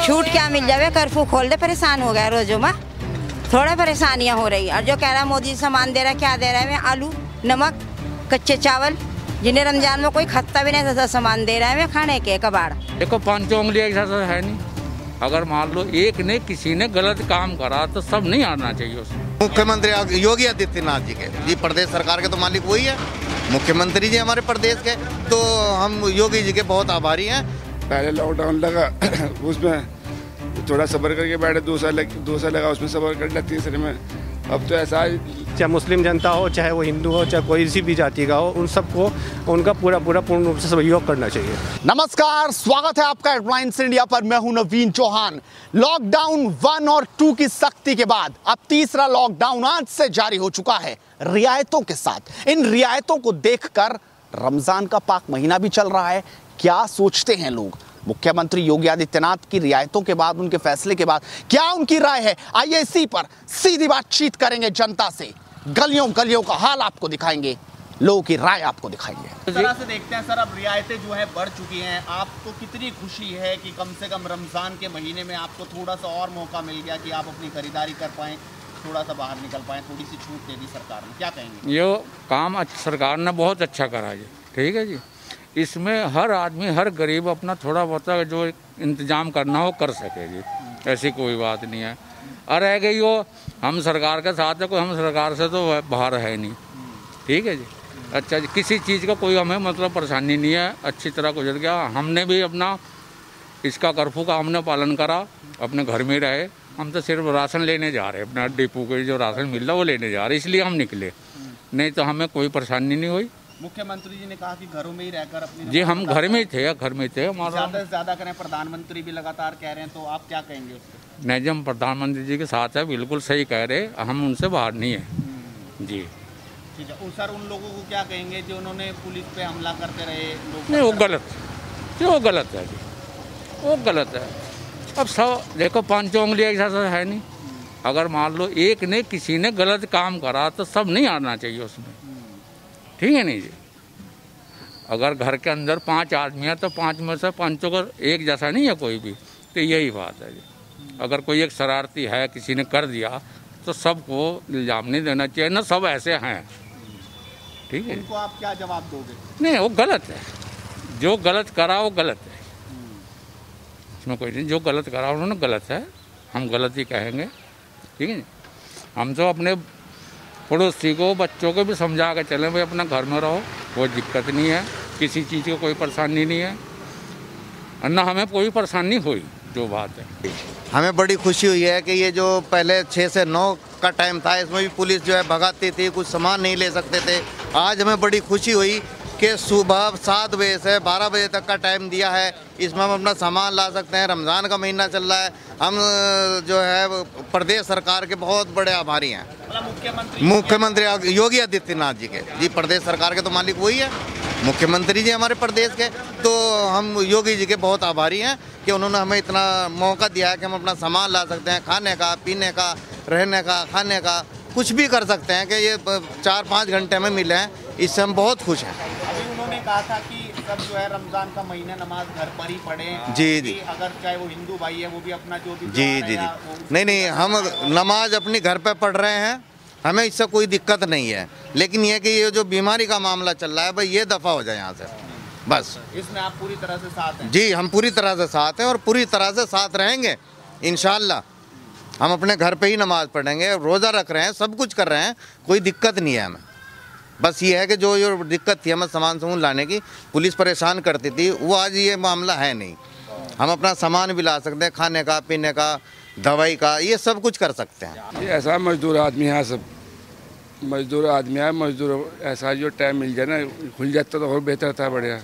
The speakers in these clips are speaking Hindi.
छूट क्या मिल जावे, कर्फ्यू खोल दे, परेशान हो गया रोजों में, थोड़ा परेशानियां हो रही। और जो कह रहा है मोदी सामान दे रहा है, क्या दे रहा है? आलू, नमक, कच्चे चावल, जिन्हें रमजान में कोई खाता भी नहीं था, सामान दे रहा है खाने के कबाड़। देखो 5 उंगली एक जैसा है नहीं, अगर मान लो एक ने किसी ने गलत काम करा तो सब नहीं आना चाहिए उसमें। मुख्यमंत्री योगी आदित्यनाथ जी के, जी प्रदेश सरकार के तो मालिक वही है, मुख्यमंत्री जी हमारे प्रदेश के, तो हम योगी जी के बहुत आभारी हैं। पहले लॉकडाउन लगा उसमें थोड़ा सब्र करके बैठे, दूसरा लगा उसमें सब्र कर लिया, तीसरे में अब तो ऐसा चाहे मुस्लिम जनता हो, चाहे वो हिंदू हो, चाहे कोई सी भी जाति का हो, उन सबको उनका पूर्ण रूप से सहयोग करना चाहिए। नमस्कार, स्वागत है आपका हेडलाइंस इंडिया पर। मैं हूं नवीन चौहान। लॉकडाउन 1 और 2 की सख्ती के बाद अब तीसरा लॉकडाउन आज से जारी हो चुका है, रियायतों के साथ। इन रियायतों को देखकर रमजान का पाक महीना भी चल रहा है। क्या सोचते हैं लोग? मुख्यमंत्री योगी आदित्यनाथ की रियायतों के बाद, उनके फैसले के बाद क्या उनकी राय है? आइए इसी पर सीधी बातचीत करेंगे जनता से। गलियों गलियों का हाल आपको दिखाएंगे, लोगों की राय आपको दिखाएंगे। इस तरह से देखते हैं सर, अब रियायतें जो है बढ़ चुकी हैं। आपको कितनी खुशी है कि कम से कम रमजान के महीने में आपको थोड़ा सा और मौका मिल गया कि आप अपनी खरीदारी कर पाएं, थोड़ा सा बाहर निकल पाएं, थोड़ी सी छूट दे दी सरकार ने, क्या कहेंगे? ये काम सरकार ने बहुत अच्छा करा जी, ठीक है जी। इसमें हर आदमी, हर गरीब अपना थोड़ा बहुत जो इंतजाम करना हो कर सके जी, ऐसी कोई बात नहीं है। और रह गई वो हम सरकार के साथ है, कोई हम सरकार से तो बाहर है नहीं, ठीक है जी। अच्छा जी, किसी चीज़ का कोई हमें मतलब परेशानी नहीं है, अच्छी तरह गुजर गया। हमने भी अपना इसका कर्फ्यू का हमने पालन करा, अपने घर में रहे। हम तो सिर्फ राशन लेने जा रहे हैं, अपना डिपो के जो राशन मिल रहा है वो लेने जा रहे, इसलिए हम निकले, नहीं तो हमें कोई परेशानी नहीं हुई। मुख्यमंत्री जी ने कहा कि घरों में ही रहकर अपनी जी, हम घर में ही थे, घर में थे। हमारा ज़्यादा से ज़्यादा करें, प्रधानमंत्री भी लगातार कह रहे हैं, तो आप क्या कहेंगे उसके? नहीं जी, हम प्रधानमंत्री जी के साथ है, बिल्कुल सही कह रहे, हम उनसे बाहर नहीं है जी। ठीक है। सर, उन लोगों को क्या कहेंगे जो उन्होंने पुलिस पे हमला करते रहे लोग? नहीं, वो गलत है, वो गलत है जी, वो गलत है। अब सब देखो 5 उंगली एक जैसा है नहीं, अगर मान लो एक ने किसी ने गलत काम करा तो सब नहीं आना चाहिए उसमें, ठीक है नहीं जी। अगर घर के अंदर 5 आदमी है तो 5 में से 5 का एक जैसा नहीं है कोई भी, तो यही बात है जी। अगर कोई एक शरारती है, किसी ने कर दिया तो सबको इल्ज़ाम नहीं देना चाहिए ना, सब ऐसे हैं, ठीक है। उनको आप क्या जवाब दोगे? नहीं, वो गलत है, जो गलत करा वो गलत है, इसमें कोई नहीं। जो गलत करा उन्होंने गलत है, हम गलत ही कहेंगे, ठीक है। हम तो अपने पड़ोसी को, बच्चों को भी समझा के चलें, भाई अपना घर में रहो, कोई दिक्कत नहीं है, किसी चीज़ की कोई परेशानी नहीं है, और ना हमें कोई परेशानी हुई, जो बात है। हमें बड़ी खुशी हुई है कि ये जो पहले 6 से 9 का टाइम था, इसमें भी पुलिस जो है भगाती थी, कुछ सामान नहीं ले सकते थे। आज हमें बड़ी खुशी हुई कि सुबह 7 बजे से 12 बजे तक का टाइम दिया है, इसमें हम अपना सामान ला सकते हैं। रमज़ान का महीना चल रहा है, हम जो है प्रदेश सरकार के बहुत बड़े आभारी हैं। मुख्यमंत्री योगी आदित्यनाथ जी के, जी प्रदेश सरकार के तो मालिक वही है, मुख्यमंत्री जी हमारे प्रदेश के, तो हम योगी जी के बहुत आभारी हैं कि उन्होंने हमें इतना मौका दिया है कि हम अपना सामान ला सकते हैं, खाने का, पीने का, रहने का, खाने का, कुछ भी कर सकते हैं कि ये 4-5 घंटे में मिले हैं, इससे हम बहुत खुश हैं। अभी उन्होंने कहा था कि सब जो है रमजान का महीना नमाज घर पर ही पढ़ें। जी जी, अगर चाहे वो हिंदू भाई है वो भी अपना जो भी जी जी जी, नहीं, हम नमाज अपनी घर पे पढ़ रहे हैं, हमें इससे कोई दिक्कत नहीं है। लेकिन ये कि ये जो बीमारी का मामला चल रहा है, भाई ये दफ़ा हो जाए यहाँ से, बस। इसमें आप पूरी तरह से साथ हैं? जी, हम पूरी तरह से साथ हैं और पूरी तरह से साथ रहेंगे इंशाल्लाह। हम अपने घर पे ही नमाज पढ़ेंगे, रोज़ा रख रहे हैं, सब कुछ कर रहे हैं, कोई दिक्कत नहीं है हमें। बस ये है कि जो दिक्कत थी हमें सामान लाने की, पुलिस परेशान करती थी, वो आज ये मामला है नहीं। हम अपना सामान भी ला सकते हैं, खाने का, पीने का, दवाई का, ये सब कुछ कर सकते हैं। ऐसा मजदूर आदमी है, सब मजदूर आदमी है, मजदूर ऐसा जो टाइम मिल जाए ना, खुल जाता तो और बेहतर था, बढ़िया।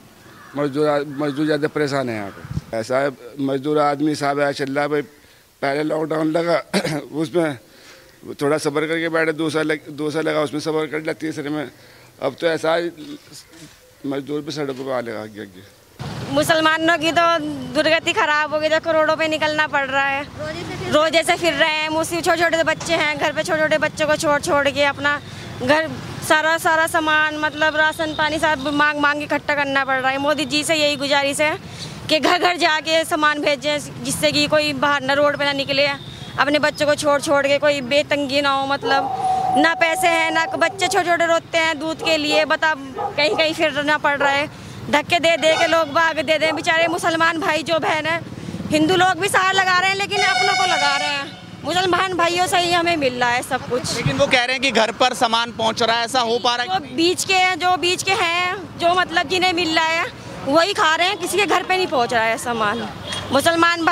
मजदूर ज़्यादा परेशान है यहाँ पे। ऐसा है, मजदूर आदमी साहब है, चल रहा है भाई। पहले लॉकडाउन लगा उसमें थोड़ा सब्र करके बैठे, दूसरा लगा उसमें सब्र कर लिया, तीसरे में अब तो ऐसा मजदूर भी सड़कों पर आने लग गया। मुसलमानों की तो दुर्गति खराब हो गई, तो करोड़ों पे निकलना पड़ रहा है, रोजे से फिर रहे हैं। मुझसे छोटे छोटे बच्चे हैं घर पे, छोटे छोटे बच्चों को छोड़ के अपना घर सारा सामान मतलब राशन पानी सब मांग इकट्ठा करना पड़ रहा है। मोदी जी से यही गुजारिश है कि घर घर जाके सामान भेजें, जिससे कि कोई बाहर ना रोड पे ना निकले, अपने बच्चों को छोड़ के कोई बेतंगी ना हो। मतलब ना पैसे हैं ना, बच्चे छोटे छोटे रोते हैं दूध के लिए, बता कहीं कहीं फिरना पड़ रहा है, धक्के दे दे के लोग भाग दे दें। बेचारे मुसलमान भाई जो बहन है, हिंदू लोग भी सहारा लगा रहे हैं लेकिन अपनों को लगा रहे हैं, मुसलमान भाइयों से ही हमें मिल रहा है सब कुछ। लेकिन वो कह रहे हैं कि घर पर सामान पहुंच रहा है, ऐसा हो पा रहा है? जो बीच के हैं, जो मतलब जिन्हें मिल रहा है वही खा रहे हैं, किसी के घर पे नहीं पहुंच रहा है सामान। मुसलमान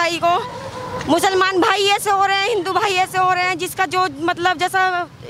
भाई ऐसे हो रहे हैं, हिंदू भाई ऐसे हो रहे हैं, जिसका जो मतलब जैसा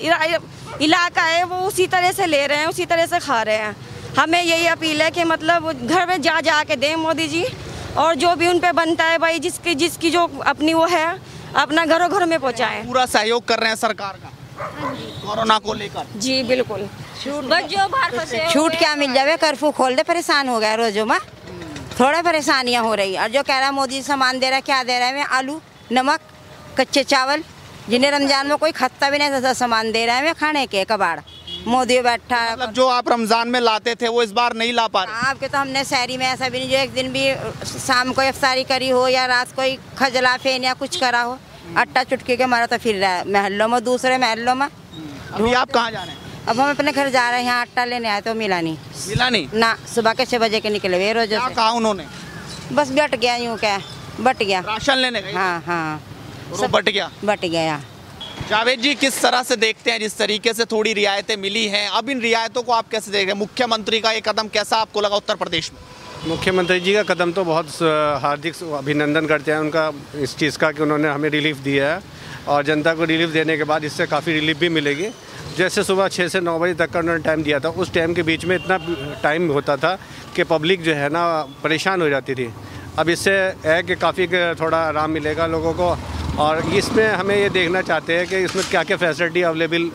इलाका है वो उसी तरह से ले रहे हैं, उसी तरह से खा रहे हैं। हमें यही अपील है कि मतलब घर में जा के दें मोदी जी, और जो भी उन पे बनता है भाई, जिसकी जो अपनी वो है, अपना घरों में पहुँचाएं। पूरा सहयोग कर रहे हैं सरकार का कोरोना को लेकर? जी बिल्कुल। बस जो बाहर फंसे छूट क्या मिल जावे, कर्फ्यू खोल दे, परेशान हो गया रोजों में, थोड़ा परेशानियां हो रही। और जो कह रहा है मोदी सामान दे रहा है, क्या दे रहा है? आलू, नमक, कच्चे चावल, जिन्हें रमजान में कोई खाता भी नहीं था, सामान दे रहा है खाने के कबाड़। मोदी बैठा, मतलब जो आप रमजान में लाते थे वो इस बार नहीं ला पा रहे? आपके तो हमने शहरी में ऐसा भी नहीं जो एक दिन भी शाम को इफ्तारी करी हो या रात कोई खजला फेन या कुछ करा हो, आटा चुटकी के मारा तो फिर रहा है महल्लों में, दूसरे महल्लों में। अभी आप कहाँ जा रहे हैं? अब हम अपने घर जा रहे हैं, यहाँ आटा लेने आए तो मिला नहीं ना, सुबह के 6 बजे के निकले हुए रोज। क्या कहा उन्होंने? बस बट गया, यूँ क्या बट गया, राशन लेने गए? हाँ सब बट गया। जावेद जी, किस तरह से देखते हैं, जिस तरीके से थोड़ी रियायतें मिली हैं, अब इन रियायतों को आप कैसे देख रहे हैं? मुख्यमंत्री का ये कदम कैसा आपको लगा उत्तर प्रदेश में? मुख्यमंत्री जी का कदम तो बहुत हार्दिक अभिनंदन करते हैं उनका इस चीज़ का कि उन्होंने हमें रिलीफ दिया है, और जनता को रिलीफ देने के बाद इससे काफ़ी रिलीफ भी मिलेगी। जैसे सुबह 6 से 9 बजे तक का उन्होंने टाइम दिया था, उस टाइम के बीच में इतना टाइम होता था कि पब्लिक जो है ना परेशान हो जाती थी। अब इससे है कि काफ़ी थोड़ा आराम मिलेगा लोगों को, और इसमें हमें ये देखना चाहते हैं कि इसमें क्या क्या फैसिलिटी अवेलेबल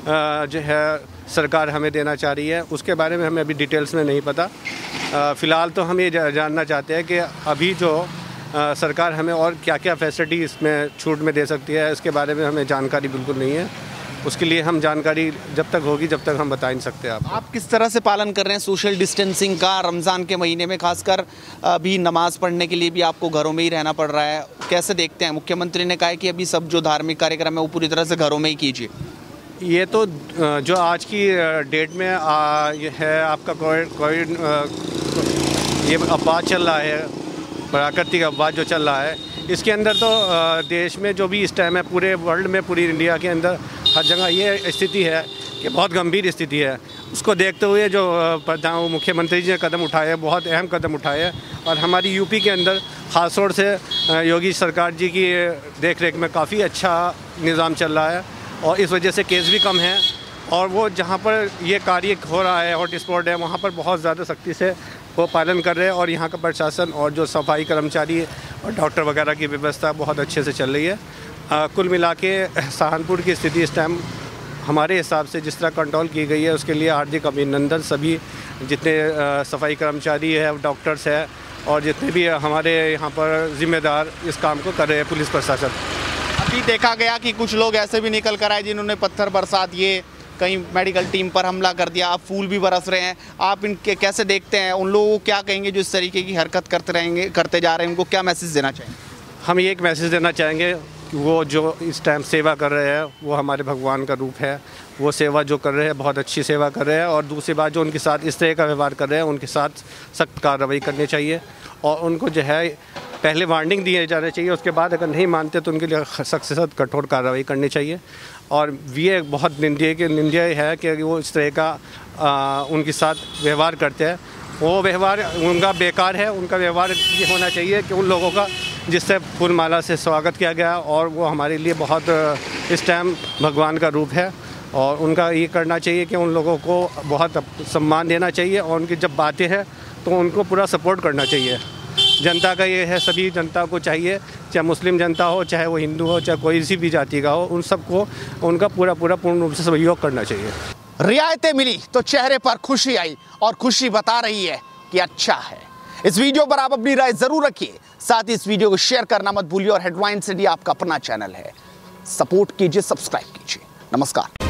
जो है सरकार हमें देना चाह रही है, उसके बारे में हमें अभी डिटेल्स में नहीं पता। फ़िलहाल तो हम ये जानना चाहते हैं कि अभी जो सरकार हमें और क्या क्या फैसिलिटी इसमें छूट में दे सकती है, इसके बारे में हमें जानकारी बिल्कुल नहीं है। उसके लिए हम जानकारी जब तक होगी जब तक हम बता नहीं सकते। आप किस तरह से पालन कर रहे हैं सोशल डिस्टेंसिंग का रमज़ान के महीने में? खासकर अभी नमाज़ पढ़ने के लिए भी आपको घरों में ही रहना पड़ रहा है, कैसे देखते हैं? मुख्यमंत्री ने कहा है कि अभी सब जो धार्मिक कार्यक्रम है वो पूरी तरह से घरों में ही कीजिए। ये तो जो आज की डेट में ये है आपका कोविड ये अफवाह चल रहा है, प्राकृतिक अफवाह जो चल रहा है, इसके अंदर तो देश में जो भी इस टाइम है, पूरे वर्ल्ड में, पूरी इंडिया के अंदर हर जगह ये स्थिति है कि बहुत गंभीर स्थिति है। उसको देखते हुए जो मुख्यमंत्री जी ने कदम उठाए, बहुत अहम कदम उठाए, और हमारी यूपी के अंदर ख़ास तौर से योगी सरकार जी की देख रेख में काफ़ी अच्छा निज़ाम चल रहा है, और इस वजह से केस भी कम हैं। और वो जहाँ पर ये कार्य हो रहा है, हॉट स्पॉट है, वहाँ पर बहुत ज़्यादा सख्ती से वो पालन कर रहे हैं, और यहाँ का प्रशासन और जो सफाई कर्मचारी और डॉक्टर वगैरह की व्यवस्था बहुत अच्छे से चल रही है। कुल मिला के सहारनपुर की स्थिति इस टाइम हमारे हिसाब से जिस तरह कंट्रोल की गई है, उसके लिए हार्दिक अभिनंदन सभी जितने सफाई कर्मचारी है, डॉक्टर्स है, और जितने भी हमारे यहाँ पर जिम्मेदार इस काम को कर रहे हैं, पुलिस प्रशासन। अभी देखा गया कि कुछ लोग ऐसे भी निकल कर आए जिन्होंने पत्थर बरसा दिए, कहीं मेडिकल टीम पर हमला कर दिया, आप फूल भी बरस रहे हैं, आप इनके कैसे देखते हैं? उन लोगों को क्या कहेंगे जो इस तरीके की हरकत करते जा रहे हैं? उनको क्या मैसेज देना चाहेंगे? हम ये एक मैसेज देना चाहेंगे कि वो जो इस टाइम सेवा कर रहे हैं वो हमारे भगवान का रूप है, वो सेवा जो कर रहे हैं बहुत अच्छी सेवा कर रहे हैं, और दूसरी बात जो उनके साथ इस तरह का व्यवहार कर रहे हैं उनके साथ सख्त कार्रवाई करनी चाहिए, और उनको जो है पहले वार्निंग दिए जाने चाहिए, उसके बाद अगर नहीं मानते तो उनके लिए सख्त से सख्त कठोर कार्रवाई करनी चाहिए। और ये बहुत निंदनीय है कि वो इस तरह का उनके साथ व्यवहार करते हैं, वो व्यवहार उनका बेकार है। उनका व्यवहार ये होना चाहिए कि उन लोगों का जिससे फूलमाला से स्वागत किया गया, और वो हमारे लिए बहुत इस टाइम भगवान का रूप है, और उनका ये करना चाहिए कि उन लोगों को बहुत सम्मान देना चाहिए, और उनकी जब बातें हैं तो उनको पूरा सपोर्ट करना चाहिए। जनता का ये है, सभी जनता को चाहिए, चाहे मुस्लिम जनता हो, चाहे वो हिंदू हो, चाहे कोई सी भी जाति का हो, उन सबको उनका पूरा पूर्ण रूप से सहयोग करना चाहिए। रियायतें मिली तो चेहरे पर खुशी आई, और खुशी बता रही है कि अच्छा है। इस वीडियो पर आप अपनी राय जरूर रखिए, साथ ही इस वीडियो को शेयर करना मत भूलिए, और हेडलाइंस इंडिया आपका अपना चैनल है, सपोर्ट कीजिए, सब्सक्राइब कीजिए। नमस्कार।